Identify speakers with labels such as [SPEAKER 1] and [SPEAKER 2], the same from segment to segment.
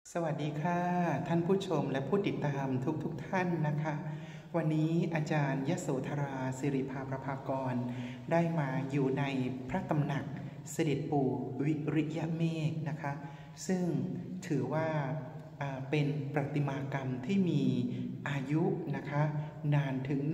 [SPEAKER 1] สวัสดีค่ะท่านผู้ชมและผู้ติดตามทุกท่านนะคะวันนี้อาจารย์ยโสธราสิริภาประภากรได้มาอยู่ในพระตำหนักเสด็จปู่วิริยะเมฆนะคะซึ่งถือว่าเป็นประติมากรรมที่มีอายุนะคะนานถึง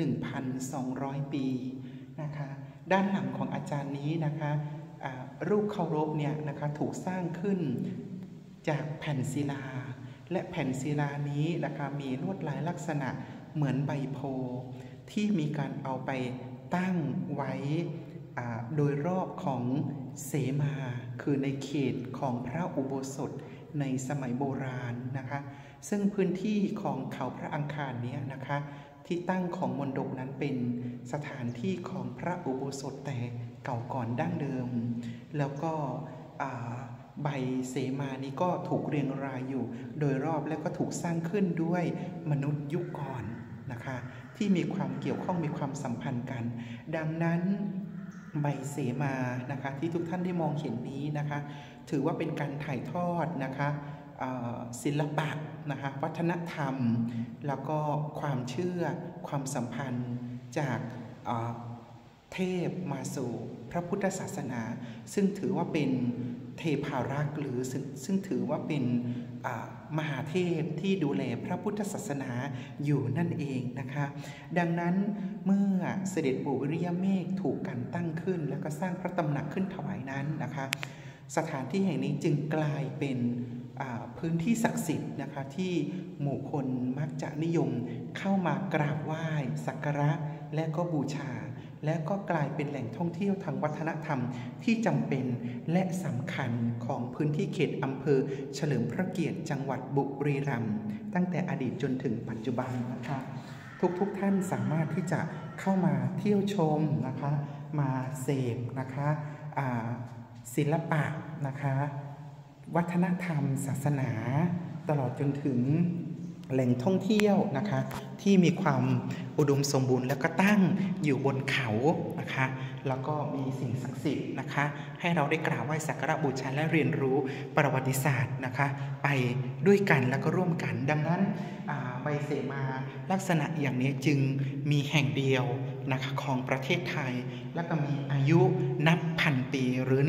[SPEAKER 1] 1,200 ปีนะคะด้านหลังของอาจารย์นี้นะคะรูปเคารพเนี่ยนะคะถูกสร้างขึ้นจากแผ่นศิลาและแผ่นศิลานี้นะคะมีลวดลายลักษณะเหมือนใบโพที่มีการเอาไปตั้งไว้โดยรอบของเสมาคือในเขตของพระอุโบสถในสมัยโบราณนะคะซึ่งพื้นที่ของเขาพระอังคารนี้นะคะที่ตั้งของมณฑปนั้นเป็นสถานที่ของพระอุโบสถแต่เก่าก่อนดั้งเดิมแล้วก็ใบเสมานี้ก็ถูกเรียงรายอยู่โดยรอบและก็ถูกสร้างขึ้นด้วยมนุษย์ยุคก่อนนะคะที่มีความเกี่ยวข้องมีความสัมพันธ์กันดังนั้นใบเสมานะคะที่ทุกท่านได้มองเห็นนี้นะคะถือว่าเป็นการถ่ายทอดนะคะศิลปะนะคะวัฒนธรรมแล้วก็ความเชื่อความสัมพันธ์จากเทพมาสู่พระพุทธศาสนาซึ่งถือว่าเป็นเทพารักษ์หรือซึ่งถือว่าเป็นมหาเทพที่ดูแลพระพุทธศาสนาอยู่นั่นเองนะคะดังนั้นเมื่อเสด็จปู่วิริยะเมฆถูกกันตั้งขึ้นแล้วก็สร้างพระตำหนักขึ้นถวายนั้นนะคะสถานที่แห่งนี้จึงกลายเป็นพื้นที่ศักดิ์สิทธิ์นะคะที่หมู่คนมักจะนิยมเข้ามากราบไหว้สักการะและก็บูชาและก็กลายเป็นแหล่งท่องเที่ยวทางวัฒนธรรมที่จำเป็นและสำคัญของพื้นที่เขตอำเภอเฉลิมพระเกียรติจังหวัดบุรีรัมย์ตั้งแต่อดีตจนถึงปัจจุบันนะคะทุกท่านสามารถที่จะเข้ามาเที่ยวชมนะคะมาเสพนะคะศิลปะนะคะวัฒนธรรมศาสนาตลอดจนถึงแหล่งท่องเที่ยวนะคะที่มีความอุดมสมบูรณ์แล้วก็ตั้งอยู่บนเขานะคะแล้วก็มีสิ่งศักดิ์สิทธิ์นะคะให้เราได้กราบไหว้สักการะบูชาและเรียนรู้ประวัติศาสตร์นะคะไปด้วยกันแล้วก็ร่วมกันดังนั้นใบเสมาลักษณะอย่างนี้จึงมีแห่งเดียวนะคะของประเทศไทยและก็มีอายุนับพันปีหรือ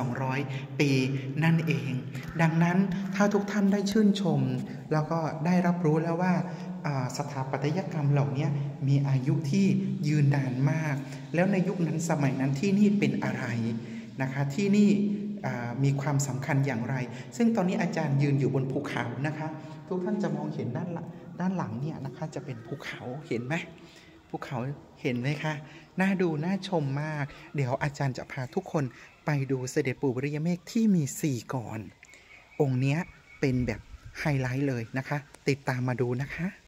[SPEAKER 1] 1,200 ปีนั่นเองดังนั้นถ้าทุกท่านได้ชื่นชมแล้วก็ได้รับรู้แล้วว่าสถาปัตยกรรมเหล่านี้มีอายุที่ยืนนานมากแล้วในยุคนั้นสมัยนั้นที่นี่เป็นอะไรนะคะที่นี่มีความสำคัญอย่างไรซึ่งตอนนี้อาจารย์ยืนอยู่บนภูเขานะคะทุกท่านจะมองเห็นด้านหลังเนี่ยนะคะจะเป็นภูเขาเห็นไหมภูเขาเห็นไหมคะน่าดูน่าชมมากเดี๋ยวอาจารย์จะพาทุกคนไปดูเสด็จปู่วิริยะเมฆที่มี4 กรองค์เนี้ยเป็นแบบไฮไลท์เลยนะคะติดตามมาดูนะคะ